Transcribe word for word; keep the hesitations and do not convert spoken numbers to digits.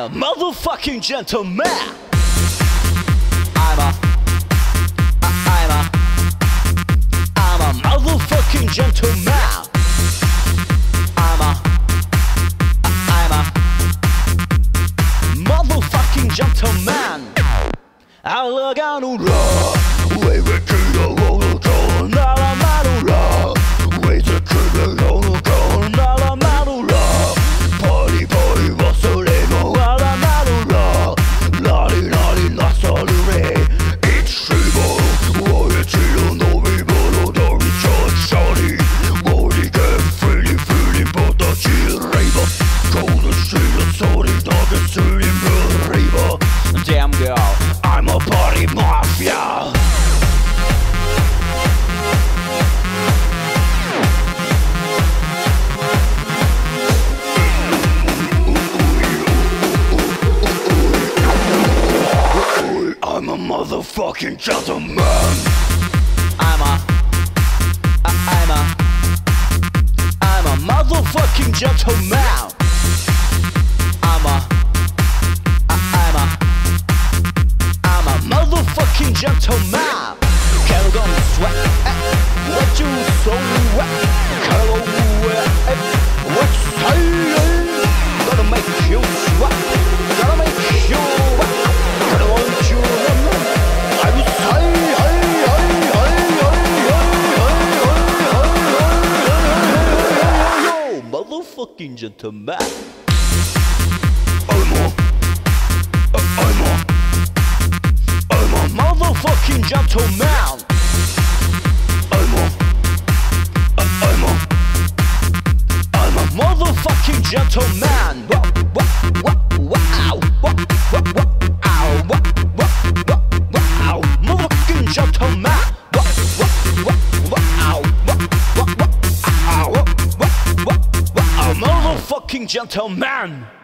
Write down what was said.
a motherfucking gentleman. I'm a, I'm a, I'm a motherfucking gentleman. I'm a, I'm a motherfucking gentleman. 알아가노라 왜 왜 그러고도 나라 마누라 왜 저 그러고도 나라 마누라 버리 버리 벗어내고 알아 마누라 나리 나리 나서르래 이치고 오해 치료 노비 보러 도리 천천히 머리가 풀리 풀리 뻗어지 레이버 고도 실려 소리 너게 슬림 레이버 Damn girl, I'm a party mafia. I'm a motherfucking gentleman. I'm a, I'm a, I'm a motherfucking gentleman. I'm a, I'm a, I'm a motherfucking gentleman. Can't go sweat. What you so wet? Can't go wet. What you say? Gonna make you sweat. Gonna make you wet. Gonna want you to know. I will say, hey, hey, hey, hey, hey, hey, hey, hey, yo, motherfucking gentleman. I'm a, I'm a, I'm a motherfucking gentleman. I'm a, I'm a, I'm a motherfucking gentleman. Wow, wow, wow, wow, wow, wow, wow, wow, wow, wow, motherfucking gentleman. Wow, wow, wow, wow, wow, wow, wow, wow, wow, wow, motherfucking gentleman.